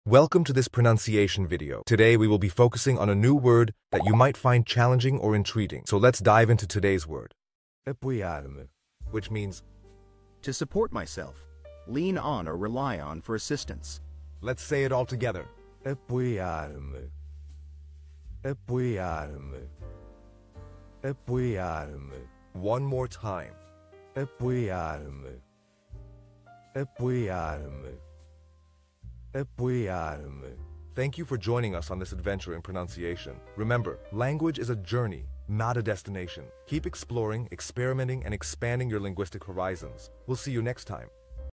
Welcome to this pronunciation video. Today we will be focusing on a new word that you might find challenging or intriguing. So let's dive into today's word. Apoiar-me, which means to support myself, lean on or rely on for assistance. let's say it all together. Apoiar-me. Apoiar-me. Apoiar-me. One more time. Apoiar-me. Apoiar-me. Apoiar-me. Thank you for joining us on this adventure in pronunciation. Remember, language is a journey, not a destination. Keep exploring, experimenting, and expanding your linguistic horizons. We'll see you next time.